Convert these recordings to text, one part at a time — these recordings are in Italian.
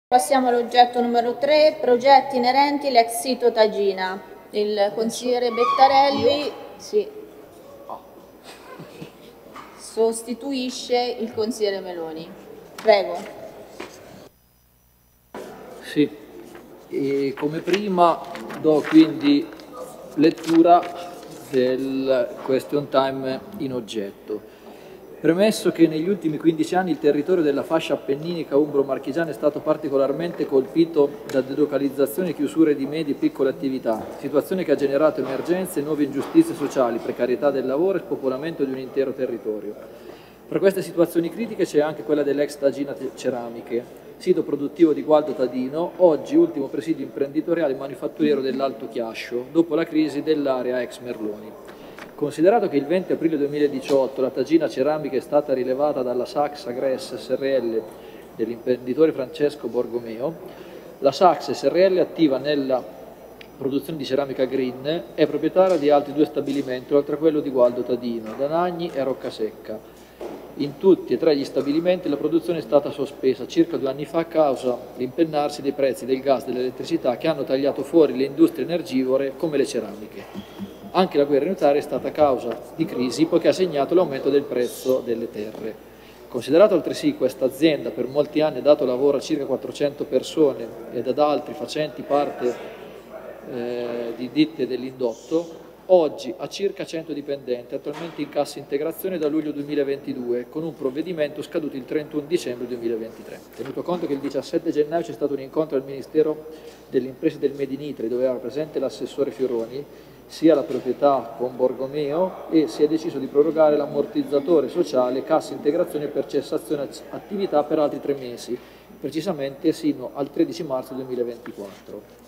Passiamo all'oggetto numero 3, progetti inerenti l'ex sito Tagina. Il consigliere Bettarelli sostituisce il consigliere Meloni. Prego. Sì, e come prima do quindi lettura del question time in oggetto. Premesso che negli ultimi 15 anni il territorio della fascia appenninica umbro-marchigiana è stato particolarmente colpito da delocalizzazioni e chiusure di medie e piccole attività, situazione che ha generato emergenze e nuove ingiustizie sociali, precarietà del lavoro e spopolamento di un intero territorio. Fra queste situazioni critiche c'è anche quella dell'ex Tagina Ceramiche, sito produttivo di Gualdo Tadino, oggi ultimo presidio imprenditoriale e manifatturiero dell'Alto Chiascio, dopo la crisi dell'area ex Merloni. Considerato che il 20 aprile 2018 la Tagina Ceramica è stata rilevata dalla Saxa Gress SRL dell'imprenditore Francesco Borgomeo, la Saxa SRL attiva nella produzione di ceramica green è proprietaria di altri 2 stabilimenti, oltre a quello di Gualdo Tadino, Danagni e Roccasecca. In tutti e 3 gli stabilimenti la produzione è stata sospesa circa 2 anni fa a causa dell'impennarsi dei prezzi del gas e dell'elettricità che hanno tagliato fuori le industrie energivore come le ceramiche. Anche la guerra in Italia è stata causa di crisi poiché ha segnato l'aumento del prezzo delle terre. Considerato altresì questa azienda per molti anni ha dato lavoro a circa 400 persone ed ad altri facenti parte di ditte dell'indotto, oggi ha circa 100 dipendenti, attualmente in cassa integrazione da luglio 2022, con un provvedimento scaduto il 31 dicembre 2023. Tenuto conto che il 17 gennaio c'è stato un incontro al Ministero delle Imprese del Made in Italy, dove era presente l'assessore Fioroni, sia la proprietà con Borgomeo, e si è deciso di prorogare l'ammortizzatore sociale cassa integrazione per cessazione attività per altri 3 mesi, precisamente sino al 13 marzo 2024.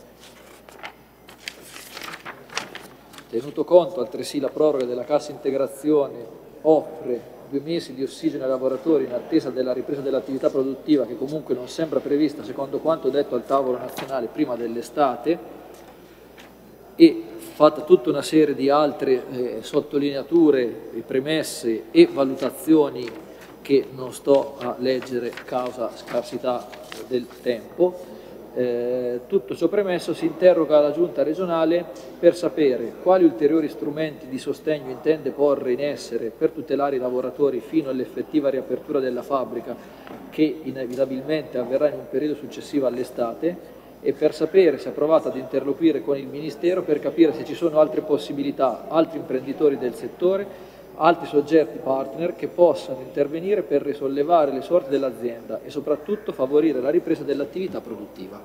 Tenuto conto altresì la proroga della cassa integrazione offre 2 mesi di ossigeno ai lavoratori in attesa della ripresa dell'attività produttiva, che comunque non sembra prevista secondo quanto detto al tavolo nazionale prima dell'estate, e fatta tutta una serie di altre sottolineature, premesse e valutazioni che non sto a leggere causa scarsità del tempo. Tutto ciò premesso, si interroga la Giunta regionale per sapere quali ulteriori strumenti di sostegno intende porre in essere per tutelare i lavoratori fino all'effettiva riapertura della fabbrica, che inevitabilmente avverrà in un periodo successivo all'estate, e per sapere se ha provato ad interloquire con il Ministero per capire se ci sono altre possibilità, altri imprenditori del settore, altri soggetti partner che possano intervenire per risollevare le sorti dell'azienda e soprattutto favorire la ripresa dell'attività produttiva.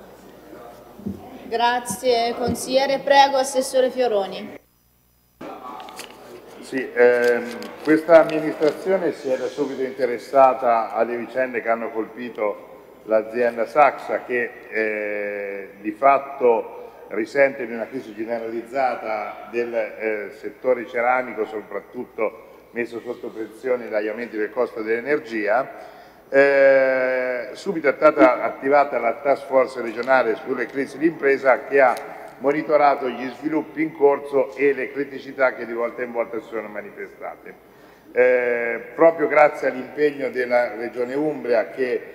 Grazie consigliere. Prego assessore Fioroni. Sì, questa amministrazione si era subito interessata alle vicende che hanno colpito l'azienda Saxa, che di fatto risente di una crisi generalizzata del settore ceramico, soprattutto messo sotto pressione dagli aumenti del costo dell'energia. Subito è stata attivata la task force regionale sulle crisi d'impresa, che ha monitorato gli sviluppi in corso e le criticità che di volta in volta si sono manifestate. Proprio grazie all'impegno della Regione Umbria,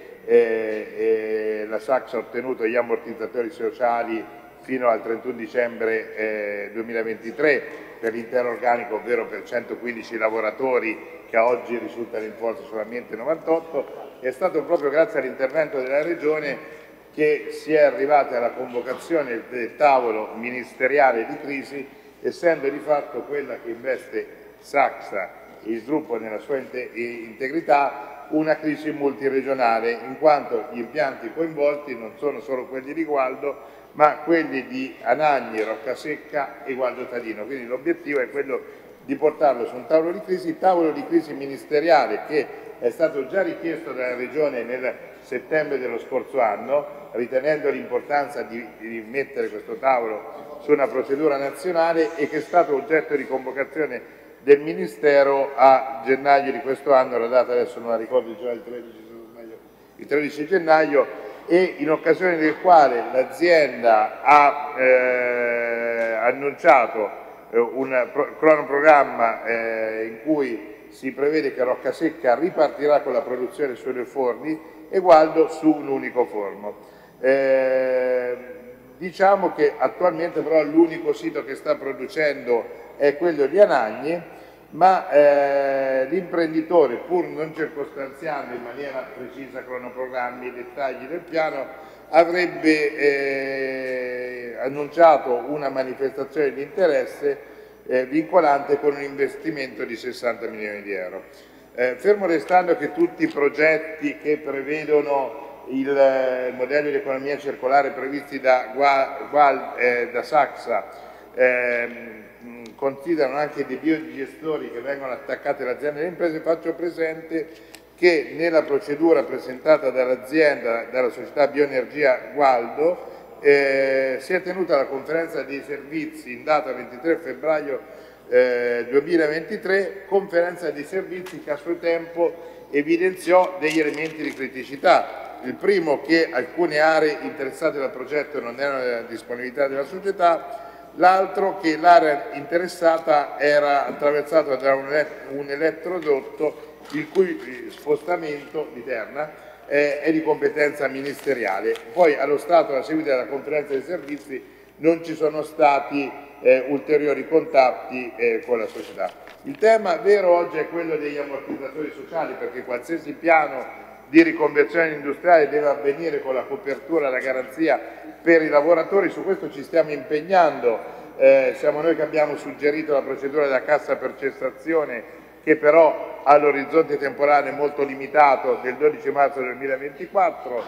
che la Saxa ha ottenuto gli ammortizzatori sociali fino al 31 dicembre 2023 per l'intero organico, ovvero per 115 lavoratori, che a oggi risultano in forza solamente 98, è stato proprio grazie all'intervento della Regione che si è arrivati alla convocazione del tavolo ministeriale di crisi, essendo di fatto quella che investe Saxa, il gruppo nella sua integrità, una crisi multiregionale, in quanto gli impianti coinvolti non sono solo quelli di Gualdo, ma quelli di Anagni, Roccasecca e Gualdo Tadino. Quindi l'obiettivo è quello di portarlo su un tavolo di crisi ministeriale, che è stato già richiesto dalla Regione nel settembre dello scorso anno, ritenendo l'importanza di mettere questo tavolo su una procedura nazionale, e che è stato oggetto di convocazione del Ministero a gennaio di questo anno, la data adesso non la ricordo, già il 13 gennaio, e in occasione del quale l'azienda ha annunciato un cronoprogramma in cui si prevede che Roccasecca ripartirà con la produzione sui 2 forni e Gualdo su un unico forno. Diciamo che attualmente però l'unico sito che sta producendo è quello di Anagni, ma l'imprenditore, pur non circostanziando in maniera precisa cronoprogrammi e dettagli del piano, avrebbe annunciato una manifestazione di interesse vincolante con un investimento di 60 milioni di euro. Fermo restando che tutti i progetti che prevedono il modello di economia circolare previsti da Saxa considerano anche dei biodigestori che vengono attaccati alle aziende e alle imprese, faccio presente che nella procedura presentata dall'azienda, dalla società Bioenergia Gualdo, si è tenuta la conferenza dei servizi in data 23 febbraio 2023, conferenza dei servizi che a suo tempo evidenziò degli elementi di criticità. Il primo, che alcune aree interessate dal progetto non erano nella disponibilità della società, l'altro che l'area interessata era attraversata da un elettrodotto il cui spostamento di terna è di competenza ministeriale. Poi allo Stato, a seguito della conferenza dei servizi, non ci sono stati ulteriori contatti con la società. Il tema vero oggi è quello degli ammortizzatori sociali, perché qualsiasi piano di riconversione industriale deve avvenire con la copertura e la garanzia per i lavoratori. Su questo ci stiamo impegnando, siamo noi che abbiamo suggerito la procedura della cassa per cessazione, che però ha l'orizzonte temporale molto limitato del 12 marzo 2024.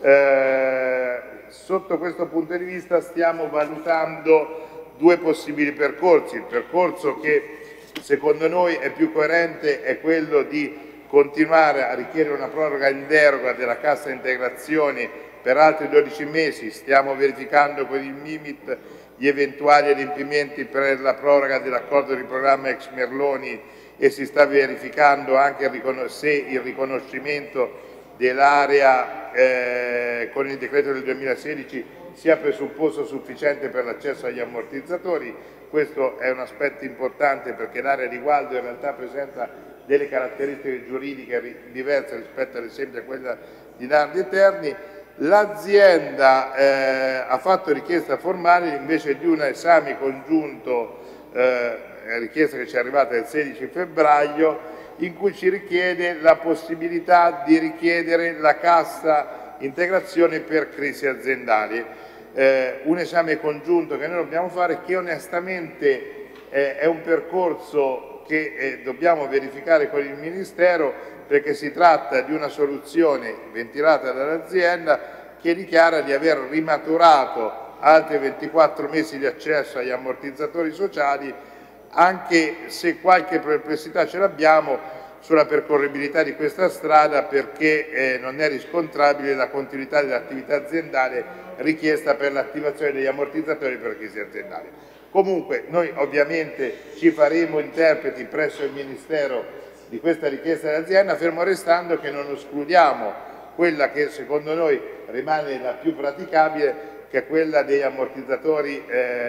Sotto questo punto di vista stiamo valutando due possibili percorsi. Il percorso che secondo noi è più coerente è quello di continuare a richiedere una proroga in deroga della cassa integrazione per altri 12 mesi. Stiamo verificando con il Mimit gli eventuali adempimenti per la proroga dell'accordo di programma ex Merloni e si sta verificando anche se il riconoscimento dell'area con il decreto del 2016 sia presupposto sufficiente per l'accesso agli ammortizzatori. Questo è un aspetto importante perché l'area di Gualdo in realtà presenta delle caratteristiche giuridiche diverse rispetto ad esempio a quella di Nardi e Terni. L'azienda ha fatto richiesta formale invece di un esame congiunto, richiesta che ci è arrivata il 16 febbraio, in cui ci richiede la possibilità di richiedere la cassa integrazione per crisi aziendali. Un esame congiunto che noi dobbiamo fare, che onestamente è un percorso che dobbiamo verificare con il Ministero, perché si tratta di una soluzione ventilata dall'azienda che dichiara di aver rimaturato altri 24 mesi di accesso agli ammortizzatori sociali, anche se qualche perplessità ce l'abbiamo sulla percorribilità di questa strada, perché non è riscontrabile la continuità dell'attività aziendale richiesta per l'attivazione degli ammortizzatori per crisi aziendali. Comunque noi ovviamente ci faremo interpreti presso il Ministero di questa richiesta dell'azienda, fermo restando che non escludiamo quella che secondo noi rimane la più praticabile, che è quella degli ammortizzatori,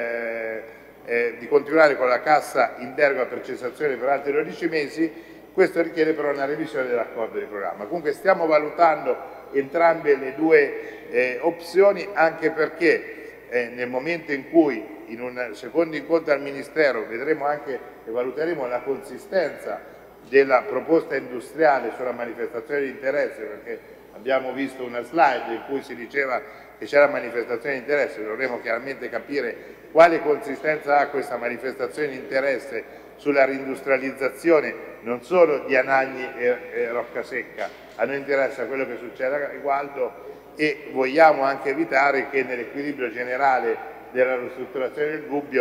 di continuare con la cassa in deroga per cessazione per altri 12 mesi. Questo richiede però una revisione dell'accordo di programma. Comunque stiamo valutando entrambe le due opzioni, anche perché nel momento in cui in un secondo incontro al Ministero vedremo anche e valuteremo la consistenza della proposta industriale sulla manifestazione di interesse, perché abbiamo visto una slide in cui si diceva che c'era manifestazione di interesse, dovremo chiaramente capire quale consistenza ha questa manifestazione di interesse sulla reindustrializzazione non solo di Anagni e Roccasecca. A noi interessa quello che succede a Gualdo e vogliamo anche evitare che nell'equilibrio generale della ristrutturazione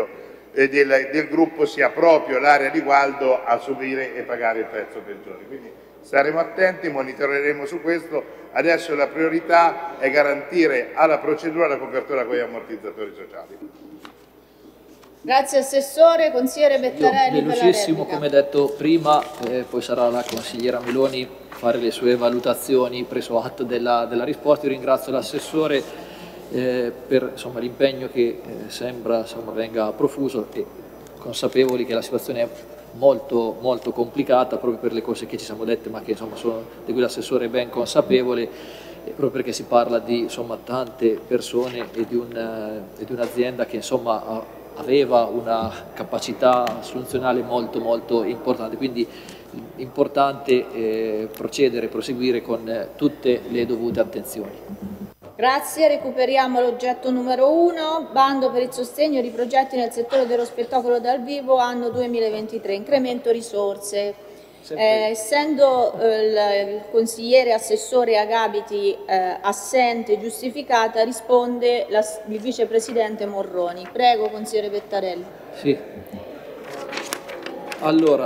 del gruppo sia proprio l'area di Gualdo a subire e pagare il prezzo peggiore. Quindi staremo attenti, monitoreremo su questo. Adesso la priorità è garantire alla procedura la copertura con gli ammortizzatori sociali. Grazie Assessore. Consigliere Bettarelli per la velocissimo, replica. come detto prima, poi sarà la consigliera Meloni fare le sue valutazioni preso atto della risposta. Io ringrazio l'Assessore per l'impegno che sembra venga profuso, e consapevoli che la situazione è molto, molto complicata proprio per le cose che ci siamo dette, ma che di cui l'Assessore è ben consapevole. proprio perché si parla di insomma, tante persone e di un'azienda che insomma, aveva una capacità assunzionale molto molto importante, quindi importante proseguire con tutte le dovute attenzioni. Grazie, recuperiamo l'oggetto numero 1, bando per il sostegno di progetti nel settore dello spettacolo dal vivo anno 2023, incremento risorse. Essendo il consigliere assessore Agapiti assente giustificata, risponde il vicepresidente Morroni. Prego, consigliere Bettarelli. Sì. Allora,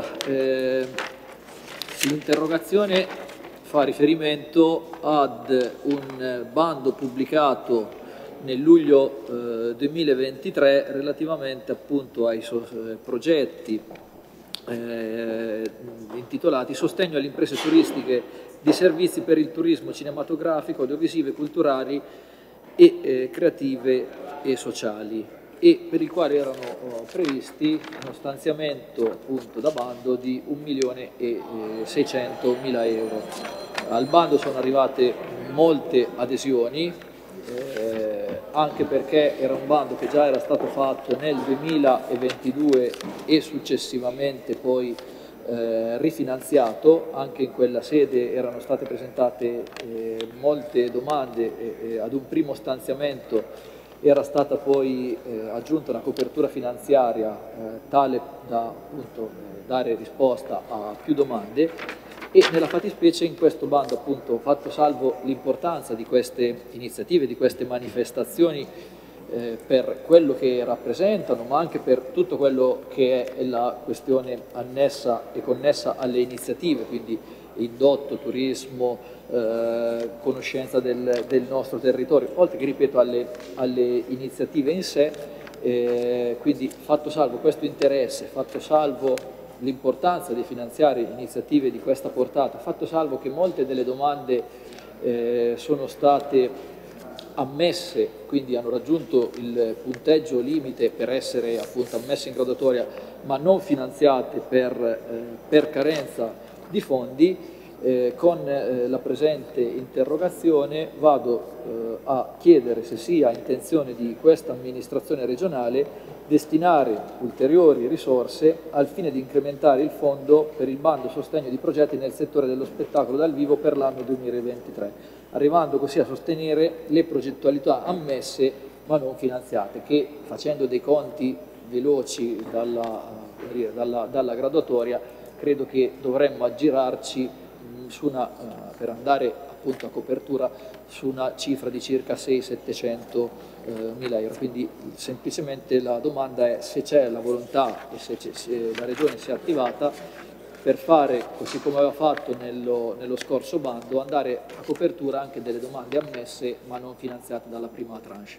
l'interrogazione fa riferimento ad un bando pubblicato nel luglio 2023 relativamente appunto ai progetti intitolati Sostegno alle imprese turistiche di servizi per il turismo cinematografico, audiovisive, culturali e creative e sociali, e per il quale erano previsti uno stanziamento appunto da bando di 1.600.000 euro. Al bando sono arrivate molte adesioni, anche perché era un bando che già era stato fatto nel 2022 e successivamente poi rifinanziato. Anche in quella sede erano state presentate molte domande ad un primo stanziamento era stata poi aggiunta una copertura finanziaria tale da appunto, dare risposta a più domande, e nella fattispecie in questo bando, appunto, fatto salvo l'importanza di queste iniziative, di queste manifestazioni per quello che rappresentano, ma anche per tutto quello che è la questione annessa e connessa alle iniziative, quindi indotto, turismo, conoscenza del nostro territorio, oltre che, ripeto, alle iniziative in sé, quindi fatto salvo questo interesse, fatto salvo l'importanza di finanziare iniziative di questa portata, fatto salvo che molte delle domande sono state ammesse, quindi hanno raggiunto il punteggio limite per essere appunto ammesse in graduatoria, ma non finanziate per carenza di fondi. Con la presente interrogazione vado a chiedere se sia intenzione di questa amministrazione regionale destinare ulteriori risorse al fine di incrementare il fondo per il bando sostegno di progetti nel settore dello spettacolo dal vivo per l'anno 2023, arrivando così a sostenere le progettualità ammesse ma non finanziate, che facendo dei conti veloci dalla graduatoria credo che dovremmo aggirarci per andare appunto a copertura su una cifra di circa 600-700 mila euro. Quindi semplicemente la domanda è se c'è la volontà e se la Regione si è attivata per fare, così come aveva fatto nello scorso bando, andare a copertura anche delle domande ammesse ma non finanziate dalla prima tranche.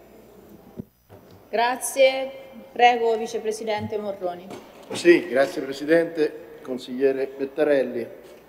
Grazie. Prego, Vicepresidente Morroni. Sì, grazie Presidente. Consigliere Bettarelli.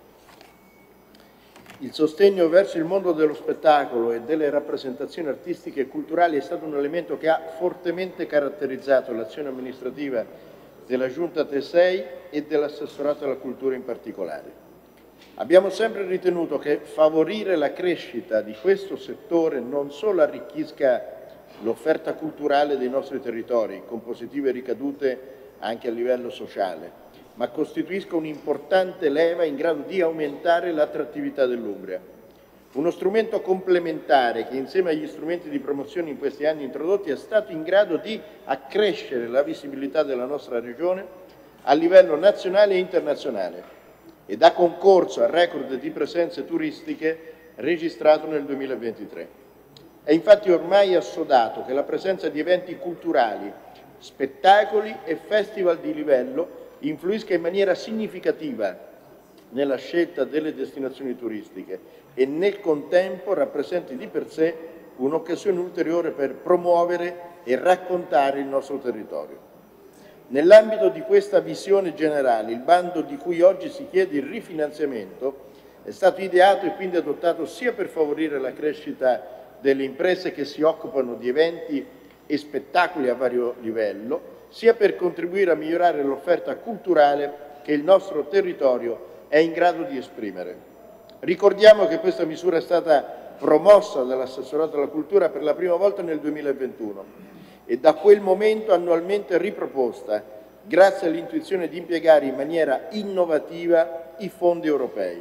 Il sostegno verso il mondo dello spettacolo e delle rappresentazioni artistiche e culturali è stato un elemento che ha fortemente caratterizzato l'azione amministrativa della Giunta Tesei e dell'assessorato alla cultura in particolare. Abbiamo sempre ritenuto che favorire la crescita di questo settore non solo arricchisca l'offerta culturale dei nostri territori, con positive ricadute anche a livello sociale, ma costituisca un'importante leva in grado di aumentare l'attrattività dell'Umbria. Uno strumento complementare che, insieme agli strumenti di promozione in questi anni introdotti, è stato in grado di accrescere la visibilità della nostra Regione a livello nazionale e internazionale ed ha concorso al record di presenze turistiche registrato nel 2023. È infatti ormai assodato che la presenza di eventi culturali, spettacoli e festival di livello influisca in maniera significativa nella scelta delle destinazioni turistiche e nel contempo rappresenti di per sé un'occasione ulteriore per promuovere e raccontare il nostro territorio. Nell'ambito di questa visione generale, il bando di cui oggi si chiede il rifinanziamento è stato ideato e quindi adottato sia per favorire la crescita delle imprese che si occupano di eventi e spettacoli a vario livello, sia per contribuire a migliorare l'offerta culturale che il nostro territorio è in grado di esprimere. Ricordiamo che questa misura è stata promossa dall'assessorato alla cultura per la prima volta nel 2021 e da quel momento annualmente riproposta grazie all'intuizione di impiegare in maniera innovativa i fondi europei.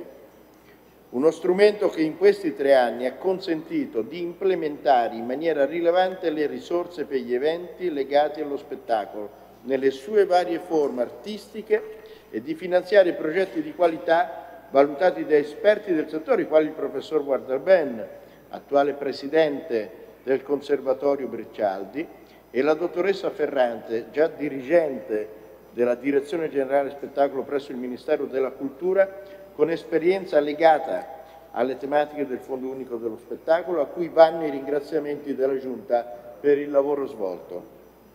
Uno strumento che in questi 3 anni ha consentito di implementare in maniera rilevante le risorse per gli eventi legati allo spettacolo nelle sue varie forme artistiche e di finanziare progetti di qualità valutati da esperti del settore, quali il professor Guardalben, attuale presidente del Conservatorio Breccialdi, e la dottoressa Ferrante, già dirigente della Direzione Generale Spettacolo presso il Ministero della Cultura, con esperienza legata alle tematiche del Fondo Unico dello Spettacolo, a cui vanno i ringraziamenti della Giunta per il lavoro svolto.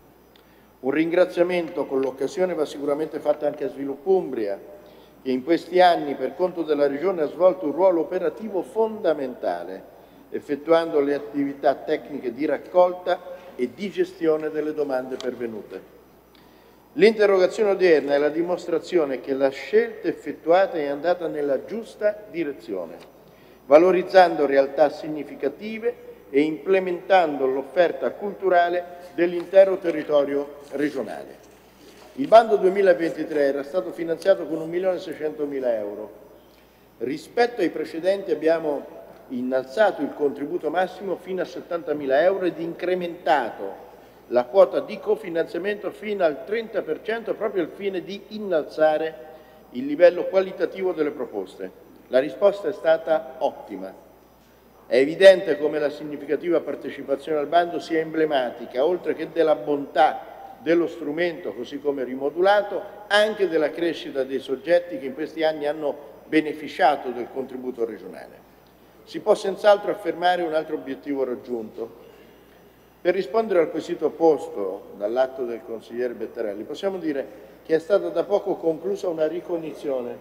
Un ringraziamento con l'occasione va sicuramente fatto anche a Sviluppo Umbria, che in questi anni per conto della Regione ha svolto un ruolo operativo fondamentale, effettuando le attività tecniche di raccolta e di gestione delle domande pervenute. L'interrogazione odierna è la dimostrazione che la scelta effettuata è andata nella giusta direzione, valorizzando realtà significative e implementando l'offerta culturale dell'intero territorio regionale. Il bando 2023 era stato finanziato con 1.600.000 euro. Rispetto ai precedenti abbiamo innalzato il contributo massimo fino a 70.000 euro ed incrementato la quota di cofinanziamento fino al 30% proprio al fine di innalzare il livello qualitativo delle proposte. La risposta è stata ottima. È evidente come la significativa partecipazione al bando sia emblematica, oltre che della bontà dello strumento, così come rimodulato, anche della crescita dei soggetti che in questi anni hanno beneficiato del contributo regionale. Si può senz'altro affermare un altro obiettivo raggiunto. Per rispondere al quesito posto dall'atto del consigliere Bettarelli, possiamo dire che è stata da poco conclusa una ricognizione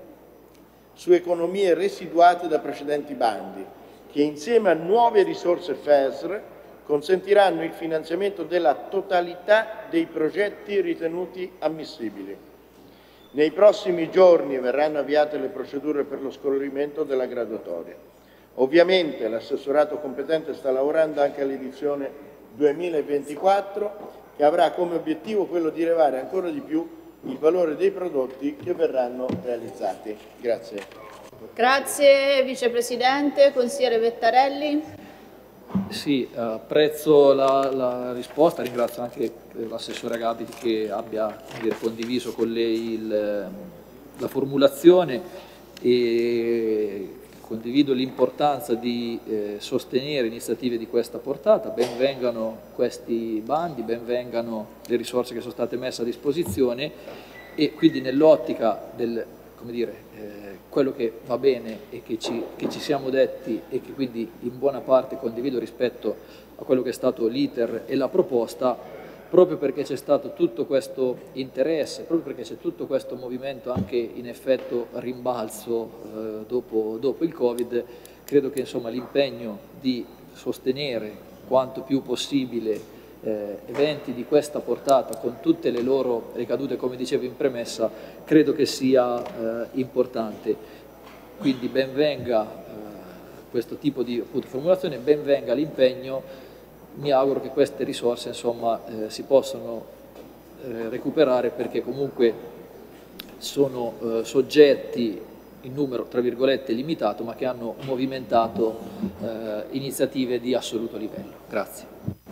su economie residuate da precedenti bandi, che insieme a nuove risorse FESR consentiranno il finanziamento della totalità dei progetti ritenuti ammissibili. Nei prossimi giorni verranno avviate le procedure per lo scorrimento della graduatoria. Ovviamente l'assessorato competente sta lavorando anche all'edizione 2024, che avrà come obiettivo quello di elevare ancora di più il valore dei prodotti che verranno realizzati. Grazie. Grazie Vicepresidente, Consigliere Bettarelli. Sì, apprezzo la risposta, ringrazio anche l'assessore Gabiti che abbia condiviso con lei la formulazione e condivido l'importanza di sostenere iniziative di questa portata. Ben vengano questi bandi, ben vengano le risorse che sono state messe a disposizione e quindi nell'ottica del, come dire, quello che va bene e che ci siamo detti e che quindi in buona parte condivido rispetto a quello che è stato l'iter e la proposta, proprio perché c'è stato tutto questo interesse, proprio perché c'è tutto questo movimento anche in effetto rimbalzo dopo il Covid, credo che l'impegno di sostenere quanto più possibile eventi di questa portata con tutte le loro ricadute, come dicevo in premessa, credo che sia importante. Quindi ben venga questo tipo di formulazione, ben venga l'impegno. Mi auguro che queste risorse si possano recuperare, perché comunque sono soggetti in numero tra virgolette limitato, ma che hanno movimentato iniziative di assoluto livello. Grazie.